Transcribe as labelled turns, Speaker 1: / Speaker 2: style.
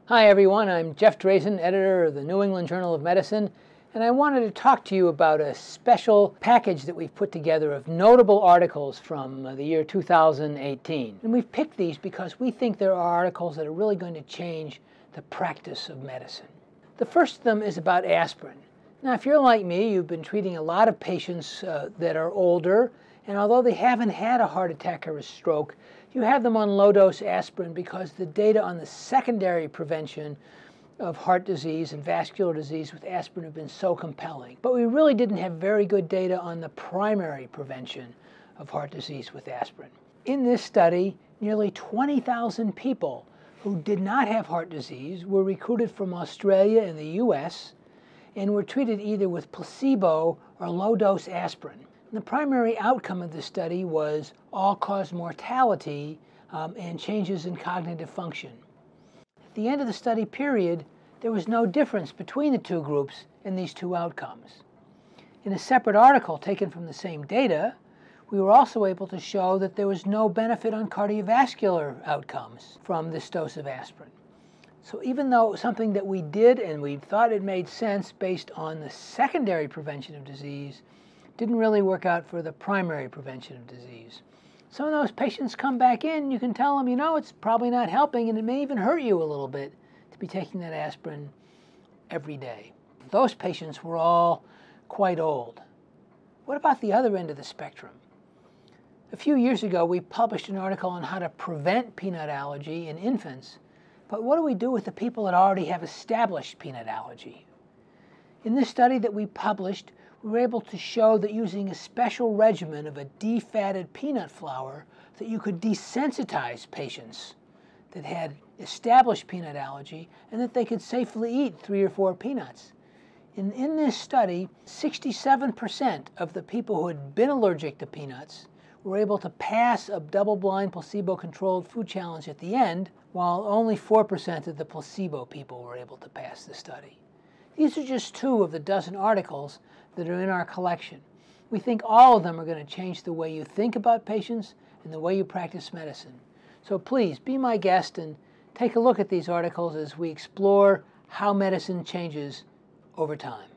Speaker 1: Hi everyone, I'm Jeff Drazen, editor of the New England Journal of Medicine, and I wanted to talk to you about a special package that we've put together of notable articles from the year 2018. And we've picked these because we think there are articles that are really going to change the practice of medicine. The first of them is about aspirin. Now, if you're like me, you've been treating a lot of patients that are older, and although they haven't had a heart attack or a stroke, you have them on low-dose aspirin because the data on the secondary prevention of heart disease and vascular disease with aspirin have been so compelling. But we really didn't have very good data on the primary prevention of heart disease with aspirin. In this study, nearly 20,000 people who did not have heart disease were recruited from Australia and the US and were treated either with placebo or low-dose aspirin. The primary outcome of this study was all-cause mortality and changes in cognitive function. At the end of the study period, there was no difference between the two groups in these two outcomes. In a separate article taken from the same data, we were also able to show that there was no benefit on cardiovascular outcomes from this dose of aspirin. So even though it was something that we did and we thought it made sense based on the secondary prevention of disease, didn't really work out for the primary prevention of disease. Some of those patients come back in, you can tell them, it's probably not helping and it may even hurt you a little bit to be taking that aspirin every day. Those patients were all quite old. What about the other end of the spectrum? A few years ago, we published an article on how to prevent peanut allergy in infants, but what do we do with the people that already have established peanut allergy? In this study that we published, we were able to show that using a special regimen of a defatted peanut flour that you could desensitize patients that had established peanut allergy and that they could safely eat 3 or 4 peanuts. In this study, 67% of the people who had been allergic to peanuts were able to pass a double-blind placebo-controlled food challenge at the end, while only 4% of the placebo people were able to pass the study. These are just 2 of the dozen articles that are in our collection. We think all of them are going to change the way you think about patients and the way you practice medicine. So please be my guest and take a look at these articles as we explore how medicine changes over time.